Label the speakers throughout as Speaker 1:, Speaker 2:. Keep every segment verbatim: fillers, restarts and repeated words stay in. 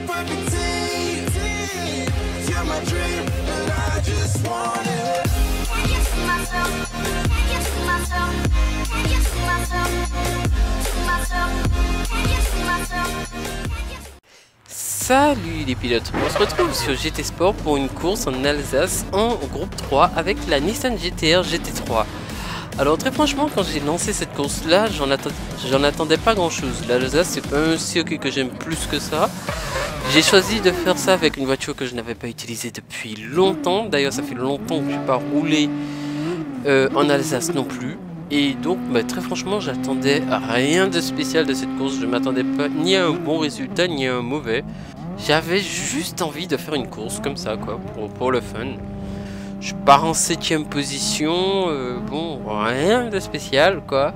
Speaker 1: Salut les pilotes, on se retrouve sur G T Sport pour une course en Alsace en groupe trois avec la Nissan G T R G T trois. Alors très franchement, quand j'ai lancé cette course là, j'en attend... attendais pas grand chose. L'Alsace c'est pas un circuit que j'aime plus que ça. J'ai choisi de faire ça avec une voiture que je n'avais pas utilisée depuis longtemps. D'ailleurs ça fait longtemps que je n'ai pas roulé euh, en Alsace non plus. Et donc bah, très franchement j'attendais rien de spécial de cette course. Je m'attendais pas ni à un bon résultat ni à un mauvais. J'avais juste envie de faire une course comme ça quoi, pour, pour le fun. Je pars en septième position, euh, bon rien de spécial quoi.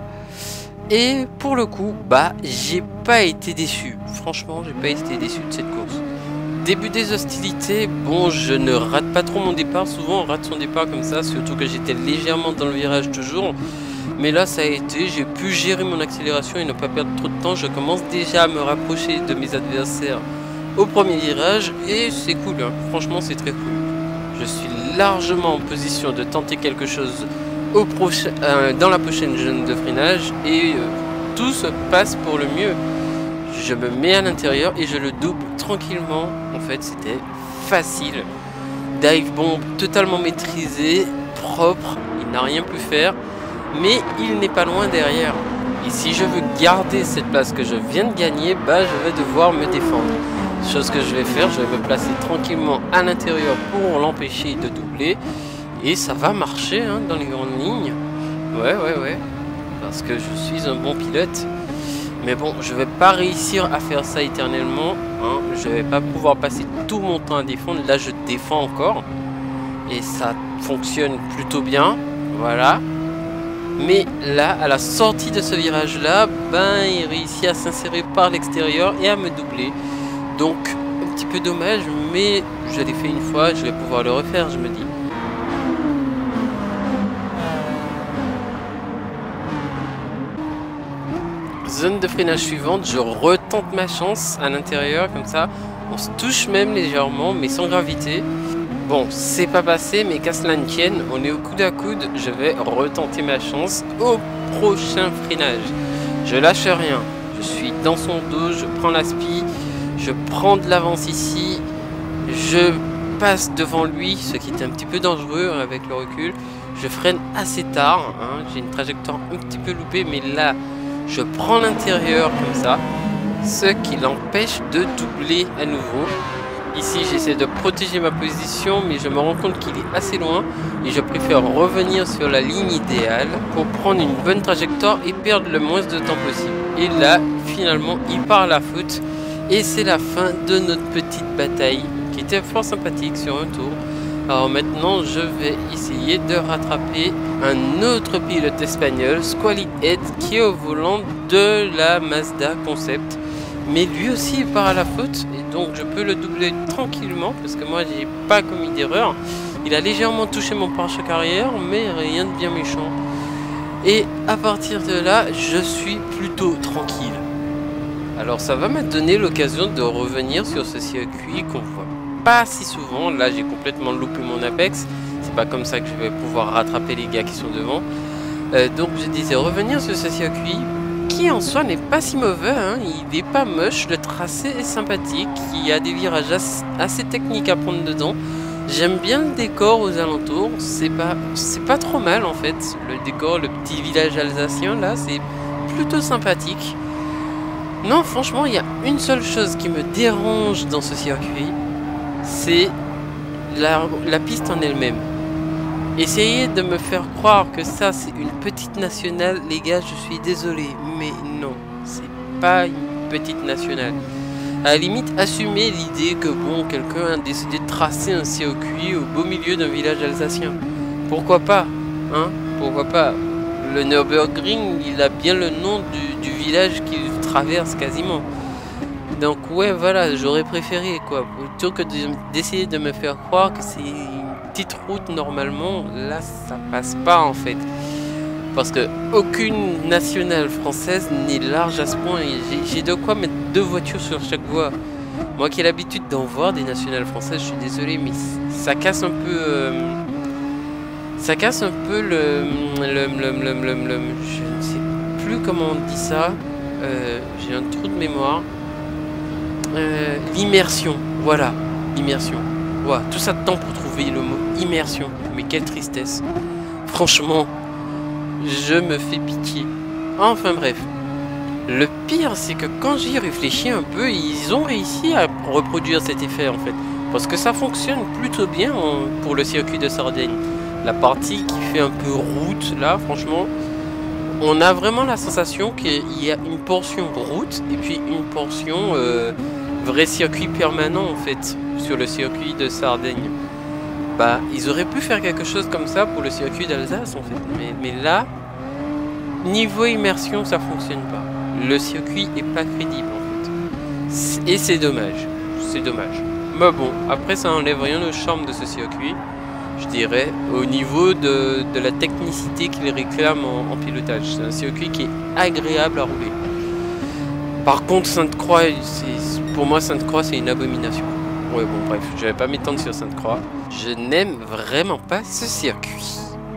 Speaker 1: Et pour le coup bah j'ai pas été déçu. Franchement j'ai pas été déçu de cette course. Début des hostilités, bon je ne rate pas trop mon départ. Souvent on rate son départ comme ça, surtout que j'étais légèrement dans le virage toujours. Mais là ça a été, j'ai pu gérer mon accélération et ne pas perdre trop de temps. Je commence déjà à me rapprocher de mes adversaires au premier virage et c'est cool, hein. Franchement c'est très cool. Je suis largement en position de tenter quelque chose au prochain, euh, dans la prochaine zone de freinage et euh, tout se passe pour le mieux. Je me mets à l'intérieur et je le double tranquillement. En fait c'était facile. Dive bomb totalement maîtrisé, propre, il n'a rien pu faire. Mais il n'est pas loin derrière. Et si je veux garder cette place que je viens de gagner, bah je vais devoir me défendre. Chose que je vais faire, je vais me placer tranquillement à l'intérieur pour l'empêcher de doubler. Et ça va marcher hein, dans les grandes lignes. Ouais, ouais, ouais. Parce que je suis un bon pilote. Mais bon, je vais pas réussir à faire ça éternellement. Hein. Je vais pas pouvoir passer tout mon temps à défendre. Là, je défends encore. Et ça fonctionne plutôt bien. Voilà. Mais là, à la sortie de ce virage-là, ben, il réussit à s'insérer par l'extérieur et à me doubler. Donc, un petit peu dommage, mais je l'ai fait une fois, je vais pouvoir le refaire, je me dis. Zone de freinage suivante, je retente ma chance à l'intérieur, comme ça. On se touche même légèrement, mais sans gravité. Bon, c'est pas passé, mais qu'à cela ne tienne, on est au coude à coude, je vais retenter ma chance au prochain freinage. Je lâche rien, je suis dans son dos, je prends la spi, je prends de l'avance ici, je passe devant lui, ce qui est un petit peu dangereux avec le recul. Je freine assez tard, hein, j'ai une trajectoire un petit peu loupée, mais là, je prends l'intérieur comme ça, ce qui l'empêche de doubler à nouveau. Ici j'essaie de protéger ma position mais je me rends compte qu'il est assez loin et je préfère revenir sur la ligne idéale pour prendre une bonne trajectoire et perdre le moins de temps possible. Et là finalement il part à la faute et c'est la fin de notre petite bataille qui était fort sympathique sur un tour. Alors maintenant je vais essayer de rattraper un autre pilote espagnol, Squally Head, qui est au volant de la Mazda Concept. Mais lui aussi il part à la faute et donc je peux le doubler tranquillement parce que moi j'ai pas commis d'erreur. Il a légèrement touché mon pare-choc arrière mais rien de bien méchant. Et à partir de là je suis plutôt tranquille. Alors ça va me donner l'occasion de revenir sur ce circuit qu'on voit pas si souvent. Là j'ai complètement loupé mon apex. C'est pas comme ça que je vais pouvoir rattraper les gars qui sont devant. Euh, donc je disais revenir sur ce circuit qui en soi n'est pas si mauvais, hein. Il est pas moche, le tracé est sympathique, il y a des virages assez, assez techniques à prendre dedans. J'aime bien le décor aux alentours, c'est pas, c'est pas trop mal en fait. Le décor, le petit village alsacien là, c'est plutôt sympathique. Non franchement il y a une seule chose qui me dérange dans ce circuit, c'est la, la piste en elle-même. Essayez de me faire croire que ça c'est une petite nationale, les gars, je suis désolé, mais non, c'est pas une petite nationale. À la limite, assumez l'idée que bon, quelqu'un a décidé de tracer un circuit au beau milieu d'un village alsacien. Pourquoi pas, hein? Pourquoi pas? Le Nürburgring, il a bien le nom du, du village qu'il traverse quasiment. Donc ouais, voilà, j'aurais préféré quoi, plutôt que d'essayer de, de me faire croire que c'est petite route normalement, là ça passe pas en fait parce que aucune nationale française n'est large à ce point et j'ai de quoi mettre deux voitures sur chaque voie. Moi qui ai l'habitude d'en voir des nationales françaises, je suis désolé, mais ça casse un peu... Euh, ça casse un peu le... le, le, le, le, le je ne sais plus comment on dit ça. Euh, J'ai un trou de mémoire. Euh, l'immersion, voilà, l'immersion. Voilà, tout ça de temps pour trouver le mot immersion. Mais quelle tristesse. Franchement, je me fais pitié. Enfin bref. Le pire, c'est que quand j'y réfléchis un peu, ils ont réussi à reproduire cet effet en fait. Parce que ça fonctionne plutôt bien hein, pour le circuit de Sardaigne. La partie qui fait un peu route, là, franchement, on a vraiment la sensation qu'il y a une portion route et puis une portion euh, vrai circuit permanent en fait, sur le circuit de Sardaigne. Bah, ils auraient pu faire quelque chose comme ça pour le circuit d'Alsace en fait. Mais, mais là, niveau immersion, ça fonctionne pas. Le circuit est pas crédible en fait. Et c'est dommage. C'est dommage. Mais bon, après ça enlève rien au charme de ce circuit, je dirais, au niveau de, de la technicité qu'il réclame en, en pilotage. C'est un circuit qui est agréable à rouler. Par contre, Sainte-Croix, pour moi, Sainte-Croix, c'est une abomination. Ouais, bon, bref, je vais pas m'étendre sur Sainte-Croix. Je n'aime vraiment pas ce circuit.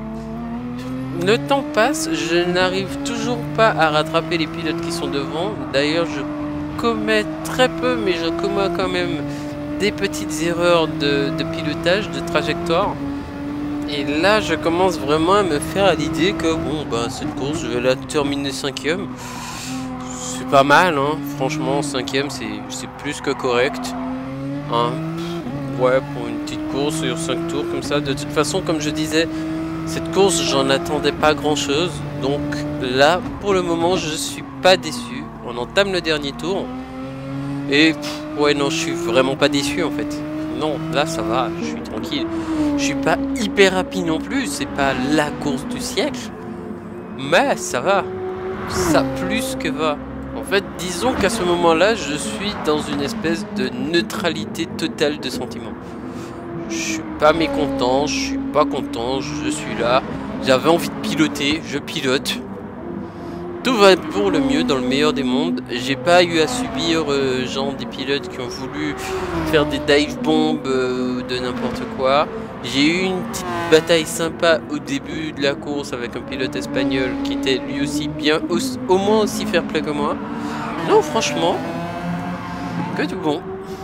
Speaker 1: Le temps passe, je n'arrive toujours pas à rattraper les pilotes qui sont devant. D'ailleurs, je commets très peu, mais je commets quand même des petites erreurs de, de pilotage, de trajectoire. Et là, je commence vraiment à me faire à l'idée que, bon, bah, cette course, je vais la terminer cinquième. C'est pas mal, hein. Franchement, cinquième, c'est plus que correct. Hein. Ouais, pour une petite course sur cinq tours, comme ça. De toute façon, comme je disais, cette course, j'en attendais pas grand chose. Donc là, pour le moment, je suis pas déçu. On entame le dernier tour. Et pff, ouais, non, je suis vraiment pas déçu en fait. Non, là, ça va, je suis tranquille. Je suis pas hyper rapide non plus. C'est pas la course du siècle. Mais ça va. Ça plus que va. En fait, disons qu'à ce moment-là, je suis dans une espèce de neutralité totale de sentiments. Je suis pas mécontent, je suis pas content, je suis là. J'avais envie de piloter, je pilote. Tout va pour le mieux dans le meilleur des mondes. J'ai pas eu à subir euh, genre des pilotes qui ont voulu faire des dive bombs euh, de n'importe quoi. J'ai eu une petite bataille sympa au début de la course avec un pilote espagnol qui était lui aussi bien, au, au moins aussi fair play que moi. Non, franchement, que du bon.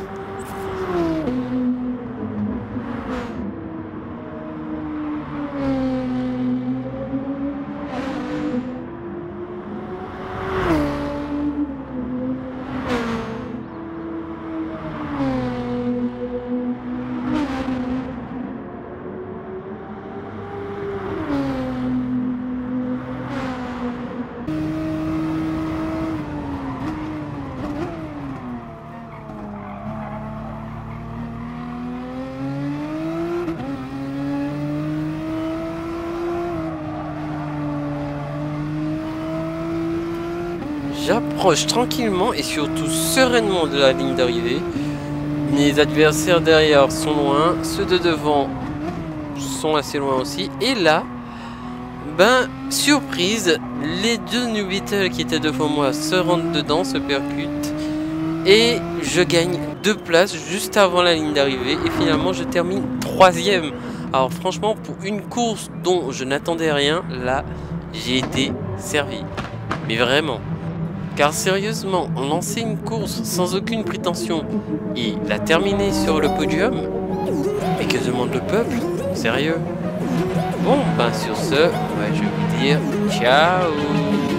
Speaker 1: J'approche tranquillement et surtout sereinement de la ligne d'arrivée. Mes adversaires derrière sont loin, ceux de devant sont assez loin aussi. Et là, ben, surprise, les deux New Beetle qui étaient devant moi se rentrent dedans, se percutent. Et je gagne deux places juste avant la ligne d'arrivée. Et finalement, je termine troisième. Alors franchement, pour une course dont je n'attendais rien, là, j'ai été servi. Mais vraiment. Car sérieusement, lancer une course sans aucune prétention et la terminer sur le podium, mais que demande le peuple? Sérieux? Bon, ben sur ce, ouais, je vais vous dire ciao.